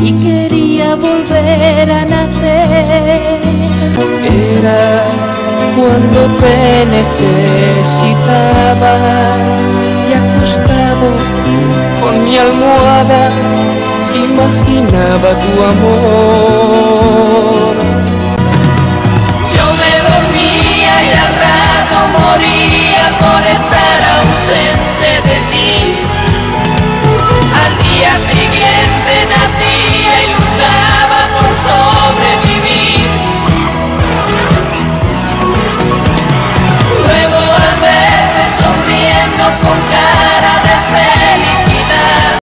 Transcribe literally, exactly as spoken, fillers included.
y quería volver a nacer. Era cuando te necesitaba y acostado con mi almohada imaginaba tu amor. Yo me dormía y al rato moría por estar ausente de ti.